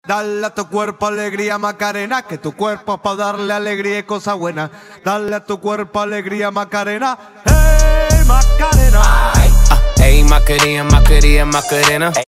Dale a tu cuerpo alegría Macarena, que tu cuerpo es para darle alegría y cosa buena. Dale a tu cuerpo alegría Macarena, hey Macarena. Hey Macarena, Macarena, Macarena.